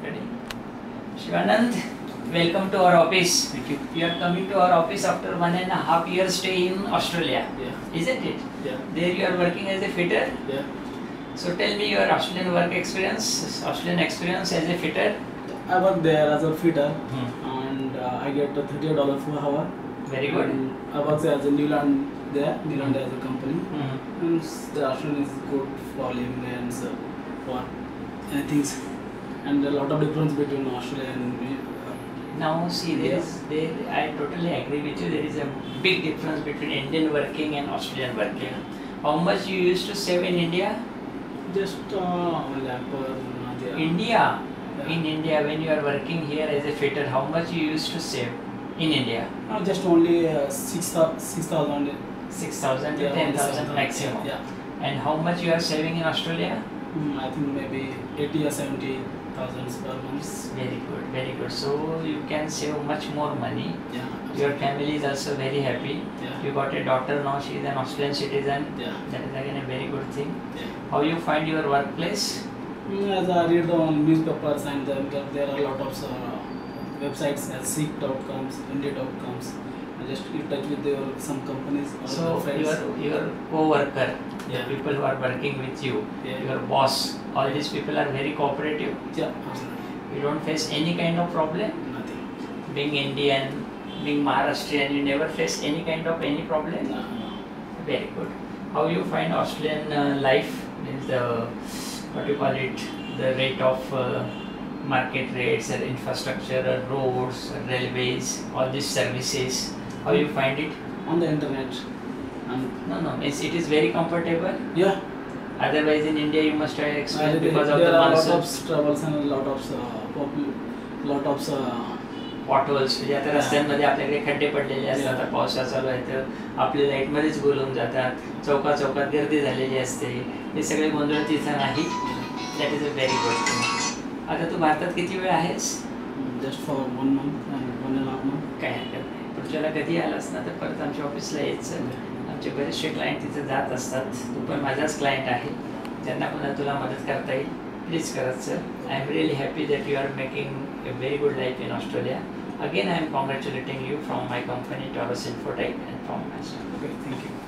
Ready? Shivanand, welcome to our office. Thank you. You are coming to our office after 1.5 years stay in Australia, Yeah. isn't it? Yeah. There you are working as a fitter. Yeah. So tell me your Australian work experience, Australian experience as a fitter. I work there as a fitter, Hmm. and I get $38 per hour. Very good. And I work as a Newland there. Newland as a company. Hmm. And the Australian is good for living and for anything. And a lot of difference between Australia and Now see, I totally agree with you. There is a big difference between Indian working and Australian working. How much you used to save in India? just like India. Yeah. In India, when you are working here as a fitter, how much you used to save in India? just only 6,000. 6,000 to Yeah, 10,000 only maximum. Yeah. And how much you are saving in Australia? I think maybe 80 or 70,000 per month. Very good, very good. So you can save much more money. Yeah. Your family is also very happy. Yeah. You got a daughter now, she is an Australian citizen. Yeah. That is again a very good thing. Yeah. How you find your workplace? As I read on newspapers, and there are a lot of websites as Seek.com, India.com. I just in touch with some companies or So friends. your co-worker, the Yeah. people who are working with you, Yeah. your boss, all these people are very cooperative. Yeah, absolutely. You don't face any kind of problem. Nothing. Being Indian, being Maharashtrian, you never face any kind of any problem. No. Very good. How you find Australian life? Means the what you call it, the rate of market rates, infrastructure, roads, railways, all these services. How you find it? On the internet. And No, means it is very comfortable. yeah, Otherwise, in India, you must have experienced because of there the are a lot monsoon. of troubles and a lot of lot of potholes म्हणजे आता रस्त्यांमध्ये आपल्याकडे खड्डे पडलेले असतात. आता पावसाळा चालू आहे तर आपल्या लाईटमध्येच बोलून जातात. चौकात गर्दी झालेली असते. हे सगळे गोंधळ तिथं नाही. That is a very good thing. आता तू भारतात किती वेळ आहेस? just for 1 month and 1.5 month. काय हरकत नाही. पुढच्याला कधी आलास ना तर परत आमच्या ऑफिसला यायचं. आमचे बरेचसे क्लायंट तिथे जात असतात. तू पण माझाच क्लायंट आहे. ज्यांना पुन्हा तुला मदत करता येईल प्लीज करत sir. I am really happy that you are making a very good life in Australia. Again, I am congratulating you from my company, Taurus Infotech, and from myself. Okay, thank you.